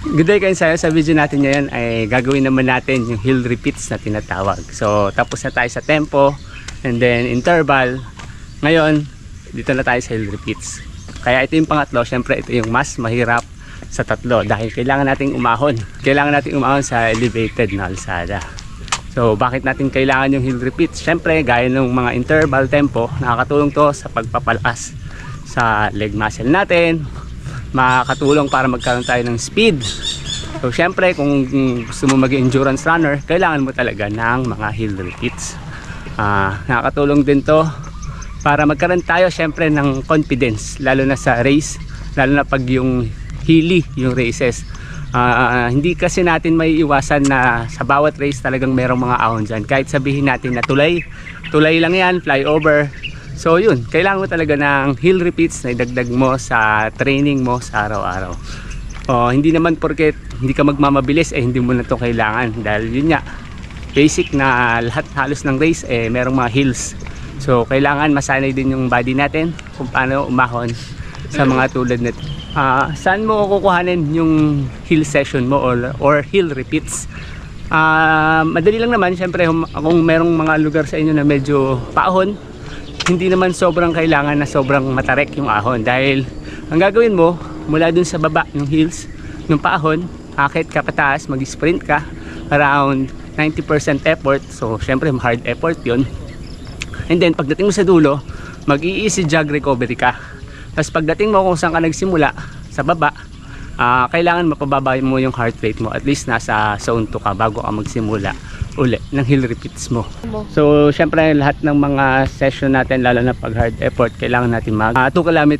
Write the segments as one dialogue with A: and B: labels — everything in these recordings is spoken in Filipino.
A: Good day kayo sa'yo. Sa video natin ngayon ay gagawin naman natin yung hill repeats na tinatawag. So tapos na tayo sa tempo and then interval. Ngayon dito na tayo sa hill repeats. Kaya ito yung pangatlo. Syempre ito yung mas mahirap sa tatlo dahil kailangan nating umahon. Kailangan nating umahon sa elevated na alsada. So bakit natin kailangan yung hill repeats? Syempre gaya ng mga interval tempo, nakakatulong to sa pagpapalakas sa leg muscle natin. Makakatulong para magkaroon tayo ng speed. So syempre kung gusto mo maging endurance runner, kailangan mo talaga ng mga hill repeats. Nakakatulong din to para magkaroon tayo syempre ng confidence, lalo na sa race, lalo na pag yung hilly yung races. Hindi kasi natin may iwasan na sa bawat race talagang merong mga ahon dyan. Kahit sabihin natin na tulay lang yan, flyover. So yun, kailangan mo talaga ng hill repeats na idagdag mo sa training mo sa araw-araw. Hindi naman porket hindi ka magmamabilis hindi mo na to kailangan. Dahil yun nga, basic na lahat halos ng race merong mga hills. So kailangan masanay din yung body natin kung paano umahon sa mga tulad nito. Saan mo kukuhanin yung hill session mo or hill repeats? Madali lang naman, syempre kung merong mga lugar sa inyo na medyo paahon, hindi naman sobrang kailangan na sobrang matarek yung ahon, dahil ang gagawin mo mula dun sa baba yung hills ng paahon, akit ka pataas, mag-sprint ka around 90% effort. So syempre hard effort yun, and then pagdating mo sa dulo mag-i-easy jog recovery ka. Tapos pagdating mo kung saan ka nagsimula sa baba, kailangan mapababa mo yung heart rate mo, at least nasa zone 2 ka bago ka magsimula uli ng hill repeats mo. So syempre lahat ng mga session natin, lalo na pag hard effort, kailangan natin mag 2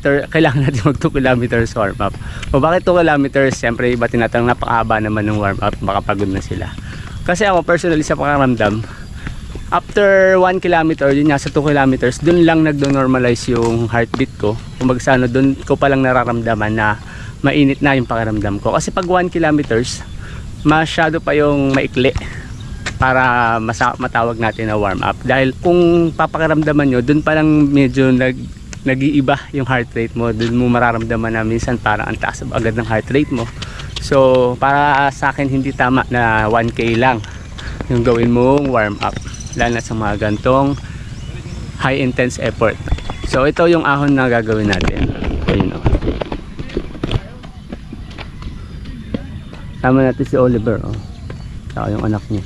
A: kilometers warm up. O bakit 2 kilometers? Syempre iba tinatanong, napakahaba naman ng warm up, baka pagod na sila. Kasi ako personally sa pakaramdam, after 1 kilometer, yun nga sa 2 kilometers, dun lang nagdo-normalize yung heartbeat ko. Kung magsano, dun ko palang nararamdaman na mainit na yung pakiramdam ko. Kasi pag 1 kilometers, masyado pa yung maikli para matawag natin na warm up. Dahil kung papakiramdaman nyo, dun palang medyo nag-iiba yung heart rate mo. Dun mo mararamdaman na minsan parang ang taas agad ng heart rate mo. So para sa akin hindi tama na 1K lang yung gawin mong warm up, lalo na sa mga gantong high intense effort. So ito yung ahon na gagawin natin. Ayun, oh. Sama natin si Oliver, oh. Saka yung anak niya.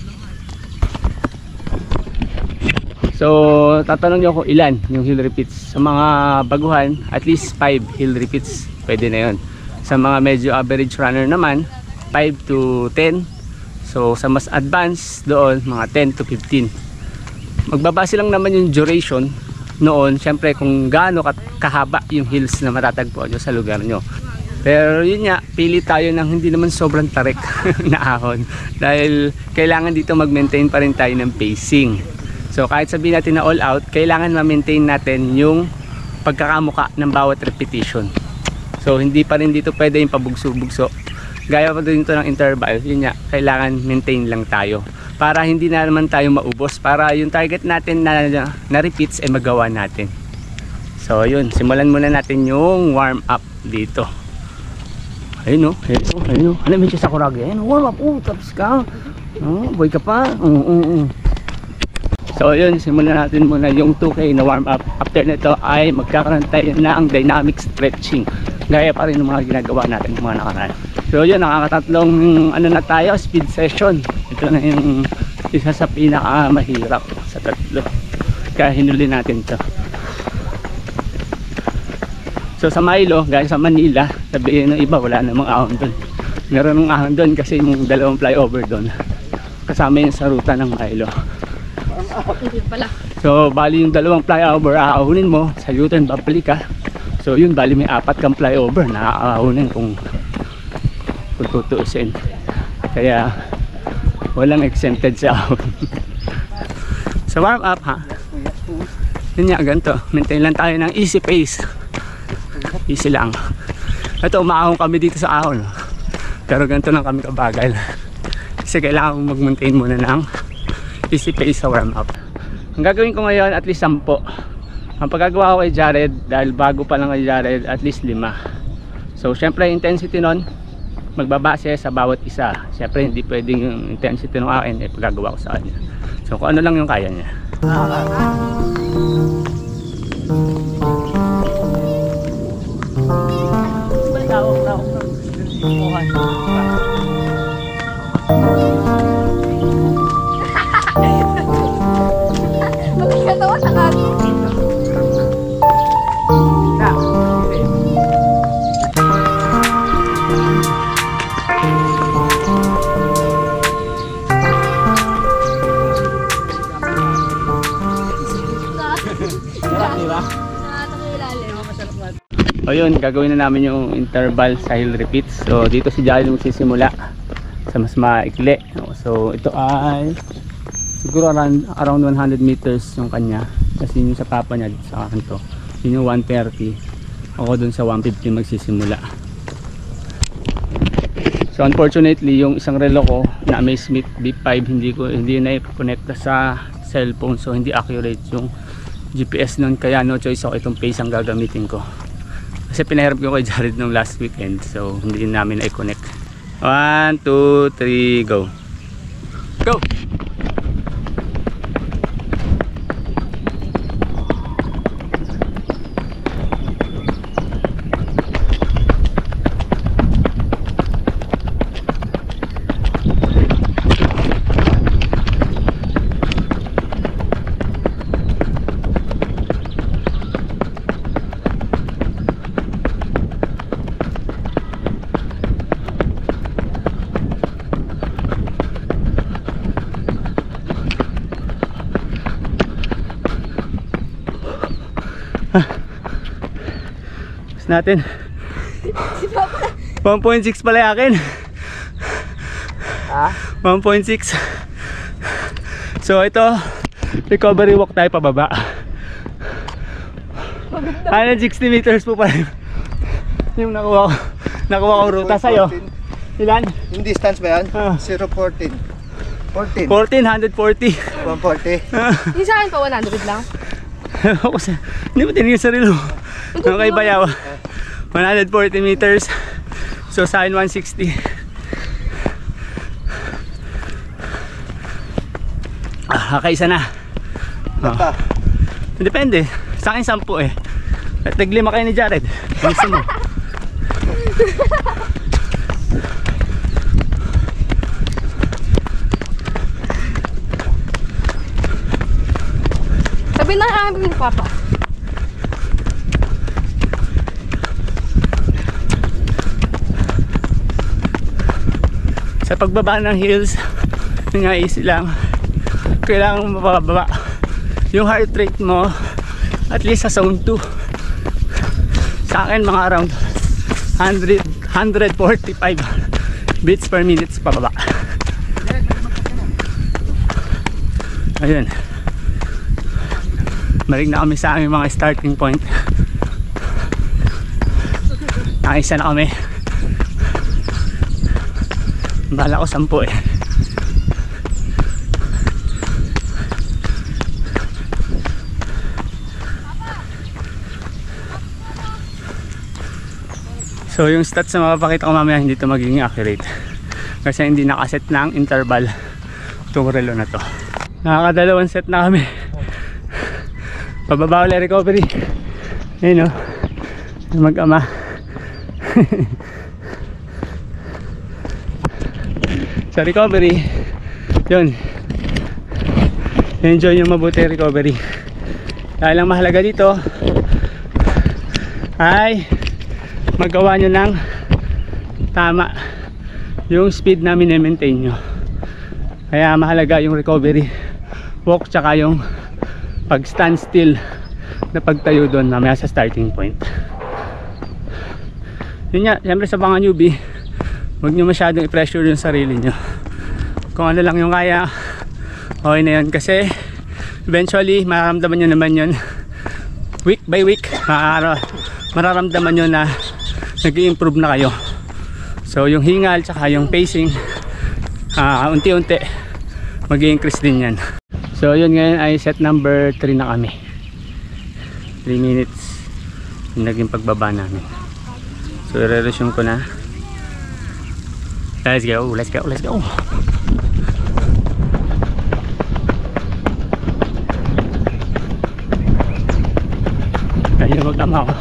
A: So tatanong nyo kung ilan yung hill repeats. Sa mga baguhan, at least 5 hill repeats pwede na yun. Sa mga medyo average runner naman, 5 to 10. So sa mas advanced doon, mga 10 to 15. Magbabase lang naman yung duration noon, syempre kung gaano kahaba yung hills na matatagpuan nyo sa lugar nyo. Pero yun nga, pili tayo ng hindi naman sobrang tarik na ahon, dahil kailangan dito mag-maintain pa rin tayo ng pacing. So kahit sabihin natin na all out, kailangan ma-maintain natin yung pagkakamuka ng bawat repetition. So hindi pa rin dito pwede yung pabugso-bugso. Gaya pa dito ng interval, yun nga, kailangan maintain lang tayo para hindi na naman tayo maubos, para yung target natin na repeats magawa natin. So yun, simulan muna natin yung warm up dito. Ayun o, ayun o, ano medyo sa kuragi, ayun, warm up, tapos ka, boy ka pa, So yun, simulan natin muna yung 2K na warm up. After nito ay magkakaroon tayo na ang dynamic stretching, gaya pa rin ng mga ginagawa natin ng mga nakaraan. So yun, nakakatatlong na tayo, speed session. Ito na yung isa sa pinaka mahirap sa tatlo, kaya hinuli natin to. So sa Milo, gaya sa Manila, sabihin ng iba wala namang ahon doon. Meron ng ahon doon kasi yung dalawang flyover doon kasama yun sa ruta ng Milo. So bali yung dalawang flyover aahunin mo, sa U-turn babalik ka. So yun, bali may 4 kang flyover na aahunin kung tutuusin. Kaya walang exempted sa ahon. Sa warm up ha, yun nga, ganito, maintain lang tayo ng easy pace. Easy lang. Ito, umaahon kami dito sa ahon, pero ganito lang kami kabagal kasi kailangan mag-maintain muna ng easy pace sa warm up. Ang gagawin ko ngayon, at least 10. Ang pagagawa ko kay Jared, dahil bago pa lang kay Jared, at least 5. So syempre intensity nun magbabase sa bawat isa. Siyempre hindi pwedeng yung intensity ng akin pagagawa ko sa kanya. So kung ano lang yung kaya niya.
B: Magkatawa sa kanya.
A: O yun, gagawin na namin yung interval sa hill repeats. So dito si Jared magsisimula sa mas maikli. So ito ay siguro around 100 meters yung kanya. Kasi yun yung sa papa niya dito sa akin to. Yun yung 130. Ako dun sa 150 magsisimula. So unfortunately yung isang relo ko na Amazfit B5 hindi na i-connect sa cellphone. So hindi accurate yung GPS nun. Kaya no choice ako, itong pace ang gagamitin ko. Kasi pinaharap ko kay Jared nung last weekend. So hindi namin na-connect. 1, 2, 3, go. Go! Natin 1.6 pala yung akin. 1.6. So ito recovery walk tayo pababa. 160 meters po pala yung nakuha kong ruta sa'yo. Ilan?
C: Yung distance ba yan? 0.14 14
A: 140
C: 140.
B: Yung sa akin pa 100 lang.
A: Hindi mo tinigil sarili mo. Ano kay Bayaw? 140 meters. So sa akin 160. Kakaisa na. Depende. Sa akin 10 eh. Taglima kayo ni Jared. Gusto mo.
B: Sabi na kami ni Papa.
A: Sa pagbaba ng hills, yung nga easy lang. Kailangan mababa yung heart rate mo at least sa zone 2. Sa akin mga around 145 beats per minute pababa. Ayun, balik na kami sa aming mga starting point. Nakaisa na kami. Bala ko 10 eh. So yung stats na mapapakita ko mamaya hindi ito magiging accurate kasi hindi nakaset na ang interval itong relo na to. Nakakadalawang set na kami. Pababa ulit recovery. Ayun o, mag-ama. Sa recovery yun, enjoy yung mabuti recovery. Dahil ang mahalaga dito ay magawa nyo ng tama yung speed na mini-maintain nyo. Kaya mahalaga yung recovery walk tsaka yung pag stand still na pagtayo doon mamaya sa starting point. Yun nga, siyempre sa mga newbie, huwag nyo masyadong i-pressure yung sarili nyo. Kung ano lang yung kaya, okay na yun. Kasi eventually mararamdaman nyo naman yun week by week. Mararamdaman nyo na nag-i-improve na kayo. So yung hingal tsaka yung pacing unti-unti mag-i-increase din yan. So yun, ngayon ay set number 3 na kami. 3 minutes yung naging pagbaba namin. So i-resume ko na. Let's go, let's go, let's go. Ayun, magtama ako.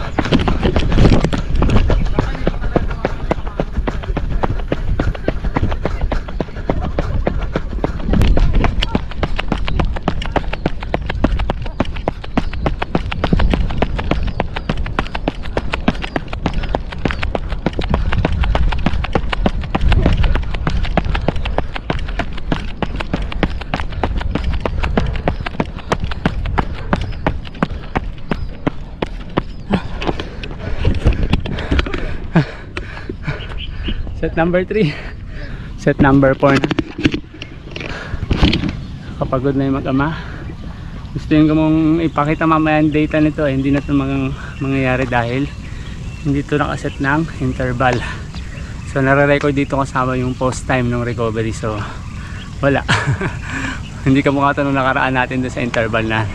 A: Set number 3. Set number 4 na. Kapagod na yung mag-ama. Gusto ko mong ipakita mamaya ang data nito, hindi na ito mangyayari dahil hindi ito nakaset ng interval. So nare-record dito kasama yung post time ng recovery. So wala. Hindi ka mukha ito nung nakaraan natin doon sa interval na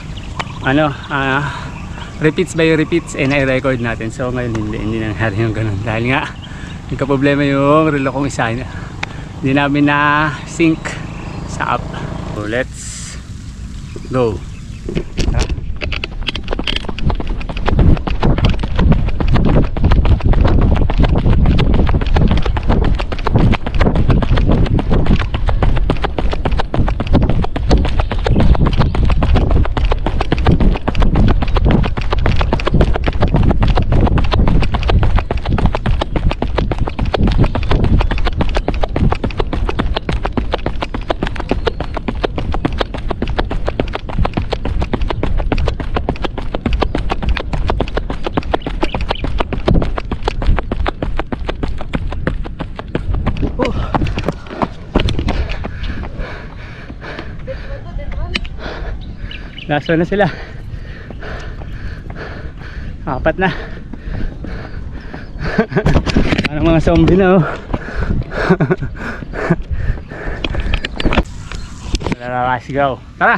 A: repeats by repeats na-record natin. So ngayon hindi nangyari yung ganun dahil nga nagka-problema yung relo kong isa, hindi namin na sync sa app. So let's go. Laso na sila. 4 na. Parang mga zombie na oh. Let's go. Tara.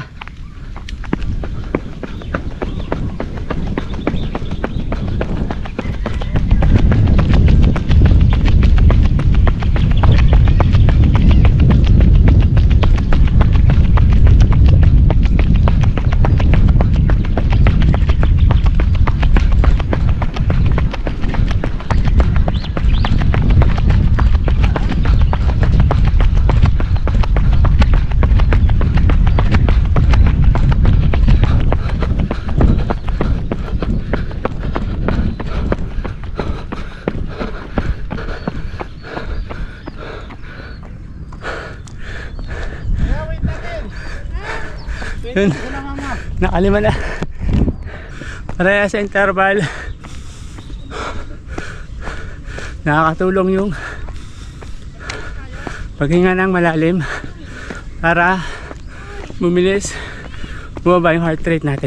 A: Yun, nakalima na. Para sa interval, nakakatulong yung paghinga ng malalim para bumilis, bumaba yung heart rate natin.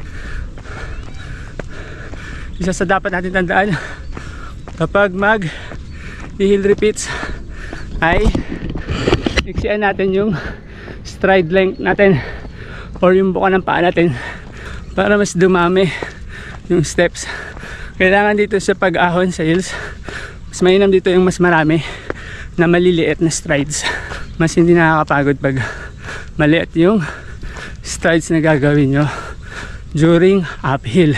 A: Isa sa dapat natin tandaan kapag mag-heel repeats ay iksian natin yung stride length natin or yung buka ng paa natin para mas dumami yung steps. Kailangan dito sa pag-ahon sa hills, mas mainam dito yung mas marami na maliliit na strides. Mas hindi nakakapagod pag maliit yung strides na gagawin nyo during uphill.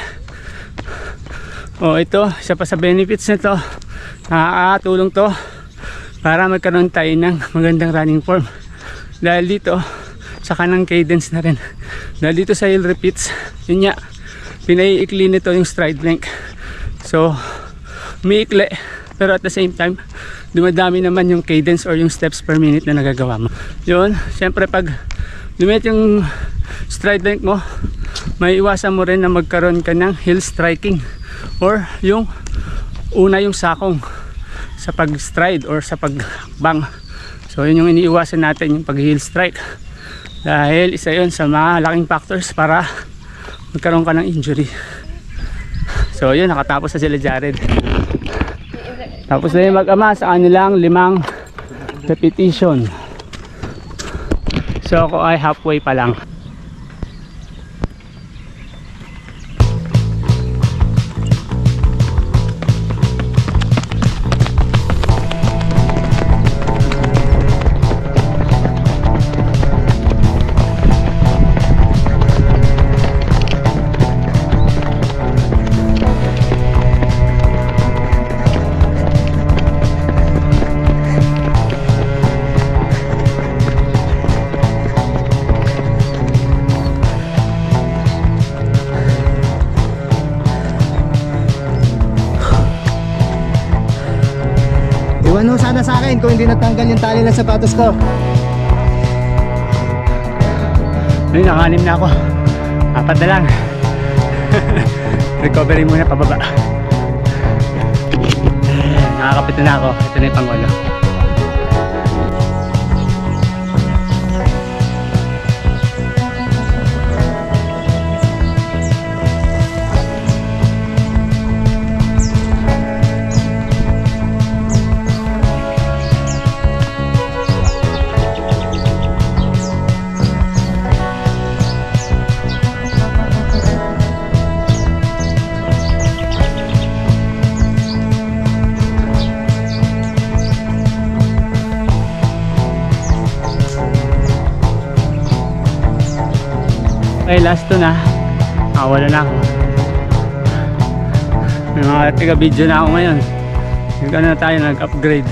A: O ito, isa pa sa benefits nito, nakakatulong to para magkaroon tayo ng magandang running form. Dahil dito saka ng cadence na rin. Dahil dito sa heel repeats, yun nga, pinaiikli nito yung stride length. So, umiikli, pero at the same time, dumadami naman yung cadence or yung steps per minute na nagagawa mo. Yun, syempre pag lumit yung stride length mo, may iwasan mo rin na magkaroon ka ng heel striking or yung una yung sakong sa pag-stride or sa pagbang. So, yun yung iniiwasan natin, yung pag-heel strike. Dahil isa yun sa mga laking factors para magkaroon ka ng injury. So yun, nakatapos na sila Jared. Tapos na yung mag-ama sa kanilang 5 repetition. So ako ay halfway pa lang.
C: kakain kung hindi natanggal yung tali ng sapatos ko.
A: Ayun, nakanim na ako. 4 na lang. Recovery muna pababa. Nakakapito na ako. Ito na yung pang-8. Okay, last 2 na. Wala na ako. May mga taga-video na ako ngayon. Nag-ano na tayo, nag-upgrade.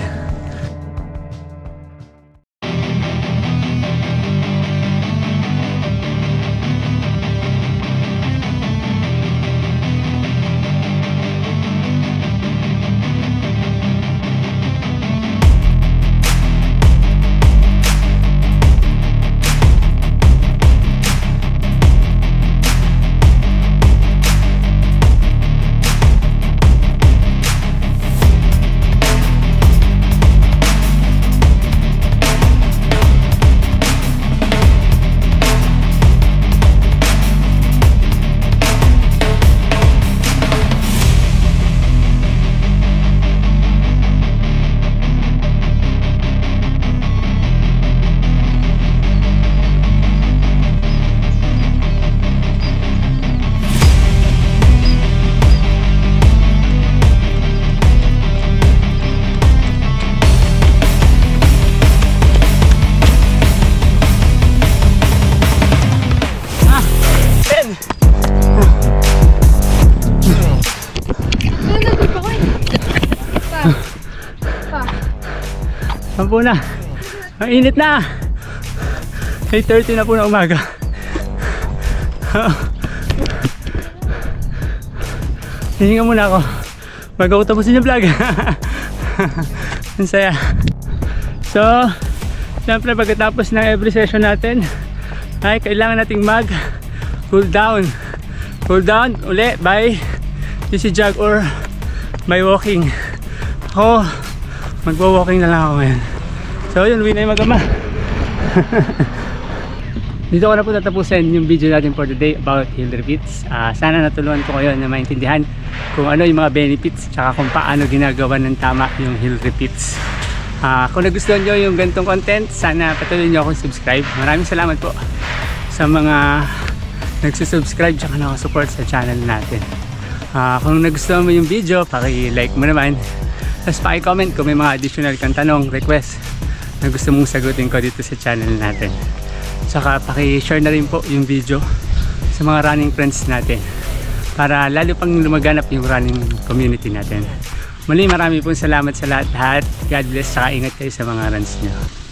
A: Sampu na. Ang init na. 8:30 na po na umaga. Hihinga muna ako bago ko tapusin yung vlog. Ang saya. So, siyempre pagkatapos ng every session natin ay kailangan nating mag cool down. Cool down uli by easy jog or by walking. Ako magwa-walking na lang ako ngayon. So yun, uwi na yung mag-ama. Dito ko na po tatapusin yung video natin for today about hill repeats. Sana natulungan ko kayo na maintindihan kung ano yung mga benefits tsaka kung paano ginagawa ng tama yung hill repeats. Kung nagustuhan nyo yung ganitong content, sana patuloy nyo akong subscribe. Maraming salamat po sa mga nagsusubscribe tsaka nakasupport sa channel natin. Kung nagustuhan mo yung video, paki-like mo naman. Tapos paki-comment kung may mga additional kang tanong, request na gusto mong sagutin ko dito sa channel natin. Saka paki-share na rin po yung video sa mga running friends natin para lalo pang lumaganap yung running community natin. Muli, marami pong salamat sa lahat. God bless, saka ingat kayo sa mga runs nyo.